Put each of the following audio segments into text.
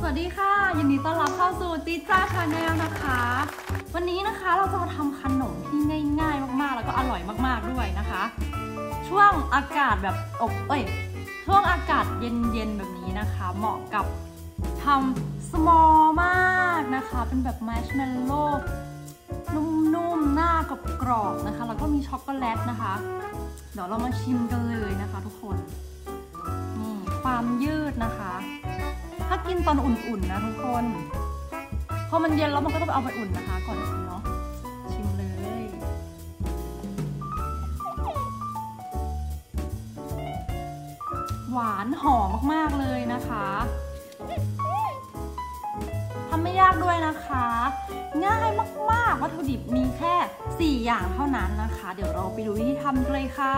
วัสดีค่ะยินดีต้อนรับเข้าสู่จี๊ดจ้าชาแนลนะคะวันนี้นะคะเราจะมาทำขนมที่ง่ายๆมากๆแล้วก็อร่อยมากๆด้วยนะคะช่วงอากาศแบบช่วงอากาศเย็นๆแบบนี้นะคะเหมาะกับทำสมอลมากนะคะเป็นแบบมาร์ชเมลโล่นุ่มๆหน้ากรอบๆนะคะแล้วก็มีช็อกโกแลตนะคะเดี๋ยวเรามาชิมกันเลยนะคะทุกคนนี่ความยืดนะคะถ้ากินตอนอุ่นๆนะทุกคนพอมันเย็นแล้วมันก็ต้องเอาไปอุ่นนะคะก่อนกินเนาะชิมเลยหวานหอมมากๆเลยนะคะทำไม่ยากด้วยนะคะง่ายมากๆวัตถุดิบมีแค่4อย่างเท่านั้นนะคะเดี๋ยวเราไปดูวิธีทำเลยค่ะ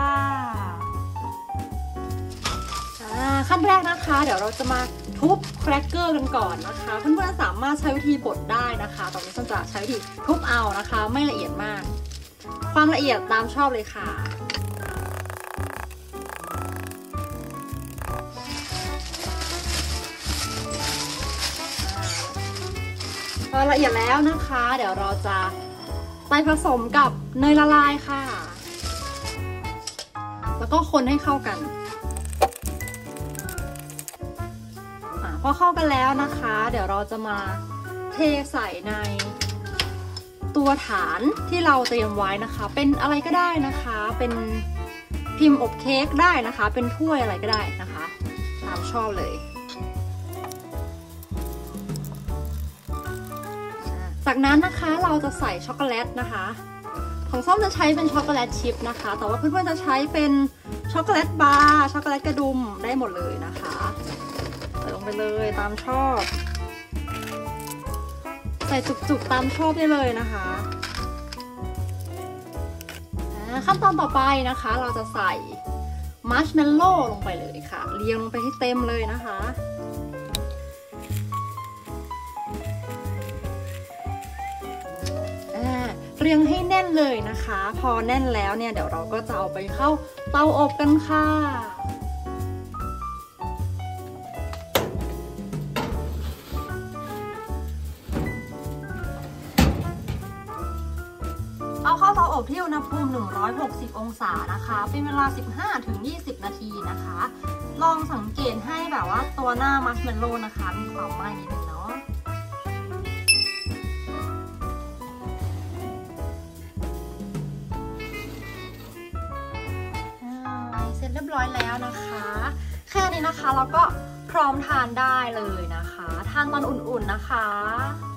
ขั้นแรกนะคะเดี๋ยวเราจะมาทุบแครกเกอร์กันก่อนนะคะเพื่อนๆสามารถใช้วิธีบดได้นะคะตอนนี้ฉันจะใช้วิธีทุบเอานะคะไม่ละเอียดมากความละเอียดตามชอบเลยค่ะพอละเอียดแล้วนะคะเดี๋ยวเราจะไปผสมกับเนยละลายค่ะแล้วก็คนให้เข้ากันพอเข้ากันแล้วนะคะเดี๋ยวเราจะมาเทใส่ในตัวฐานที่เราเตรียมไว้นะคะเป็นอะไรก็ได้นะคะเป็นพิมพ์อบเค้กได้นะคะเป็นถ้วยอะไรก็ได้นะคะตามชอบเลยจากนั้นนะคะเราจะใส่ช็อกโกแลตนะคะของส้มจะใช้เป็นช็อกโกแลตชิพนะคะแต่ว่าเพื่อนๆจะใช้เป็นช็อกโกแลตบาร์ช็อกโกแลตกระดุมได้หมดเลยนะคะใส่ลงไปเลยตามชอบใส่จุกๆตามชอบได้เลยนะคะขั้นตอนต่อไปนะคะเราจะใส่มัชเมลโล่ลงไปเลยค่ะเรียงลงไปให้เต็มเลยนะคะเรียงให้แน่นเลยนะคะพอแน่นแล้วเนี่ยเดี๋ยวเราก็จะเอาไปเข้าเตาอบกันค่ะเอาเข้าเตาอบที่อุณหภูมิ160องศานะคะเป็นเวลา 15-20 นาทีนะคะลองสังเกตให้แบบว่าตัวหน้ามัชเมลโล่นะคะมีความไหม้นิดนึงเนาะเสร็จเรียบร้อยแล้วนะคะแค่นี้นะคะเราก็พร้อมทานได้เลยนะคะทานตอนอุ่นๆนะคะ